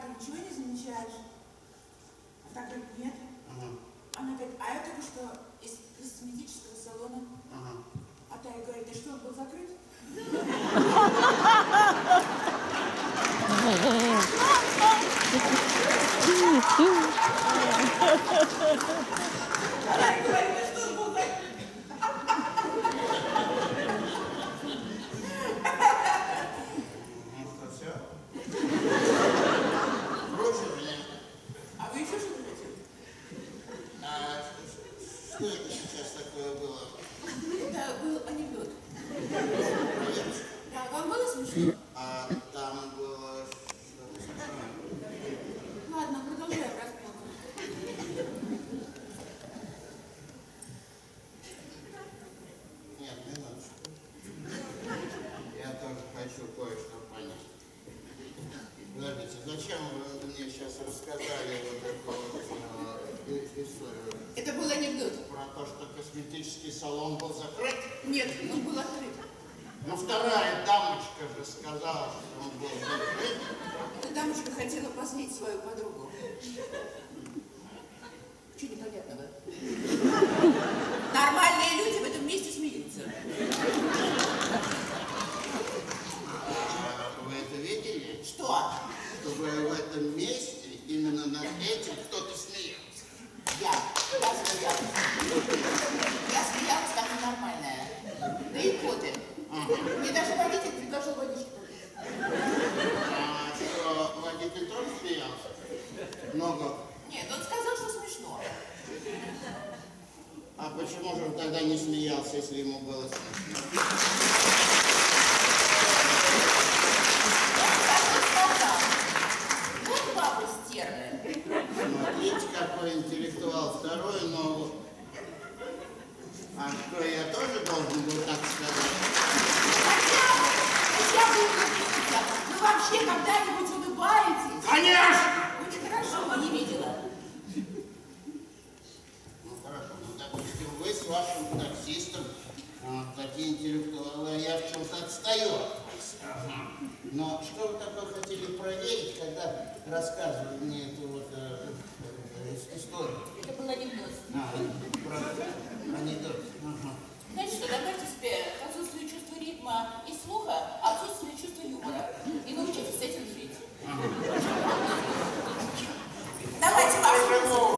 ничего не замечаешь? А так говорит, нет. Она говорит, а я только что из косметического салона. А та ей говорит, а что, он был закрыт? Она ей говорит, что он был закрыт. Ну что, все? Впрочем, А вы еще что-то хотели? что это сейчас такое было? Это был анекдот. Проверочка? Да, вам было смешно? А там было что-то смешное. Ладно, продолжаем расспроску. Нет, минуточку. Я тоже хочу кое-что понять. Подождите, зачем вы мне сейчас рассказали вот эту историю? Это был анекдот. Про то, что косметический салон был закрыт? Нет, он был открыт. Ну, вторая дамочка же сказала, что он был закрыт. Эта дамочка хотела позлить свою подругу. Чего непонятного? Нормальные люди в этом месте смеются. А вы это видели? Что? Чтобы в этом месте именно над этим кто-то смеялся. Я смеялась. Я смеялась как ненормальная. Да и коты. Мне даже водитель предложил водичку. А что, водитель тоже смеялся? Много. Нет, он сказал, что смешно. А почему же он тогда не смеялся, если ему было смешно? Вот бабы стервы. Смотрите, какой интеллектуал. Второй, но... А что, я тоже должен был так сказать? Хотя бы улыбнитесь. Вы вообще когда-нибудь улыбаетесь? Конечно! Очень хорошо, не видела. Ну хорошо, ну допустим, вы с вашим таксистом такие интеллектуалы, а я в чем-то отстаю от вас. Но что вы такое хотели проверить, когда рассказывали мне эту вот историю? Это был анекдот. Про анекдот.